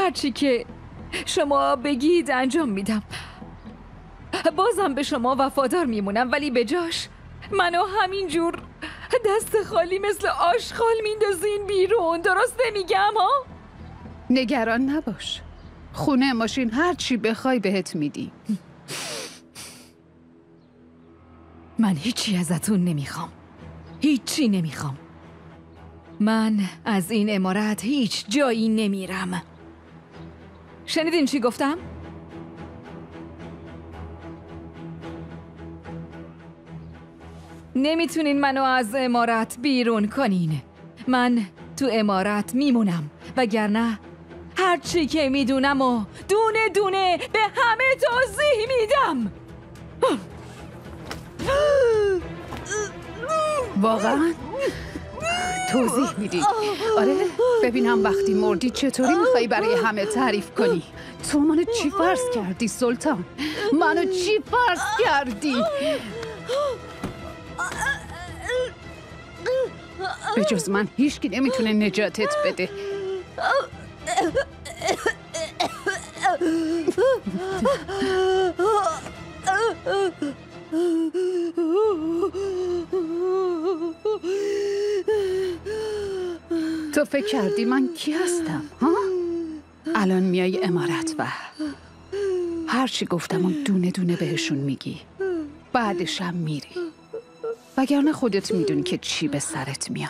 هرچی که شما بگید انجام میدم. بازم به شما وفادار میمونم، ولی به جاش منو همینجور دست خالی مثل آشغال میندازین بیرون. درست نمیگم ها؟ نگران نباش، خونه، ماشین، هر چی بخوای بهت میدیم. من هیچی ازتون نمیخوام، هیچی نمیخوام. من از این عمارت هیچ جایی نمیرم. شنیدین چی گفتم؟ نمیتونین منو از عمارت بیرون کنین. من تو عمارت میمونم، وگرنه هر چی که میدونم و دونه دونه به همه توضیح میدم. واقعا؟ توضیح میدی؟ آره، ببینم وقتی مردی چطوری میخوایی برای همه تعریف کنی. تو منو چی فرض کردی سلطان؟ منو چی فرض کردی؟ به جز من هیچکی نمیتونه نجاتت بده. تو فکر کردی من کی هستم؟ ها؟ الان میای عمارت و هرچی گفتم اون دونه دونه بهشون میگی، بعدشم میری، وگرنه خودت میدونی که چی به سرت میاد.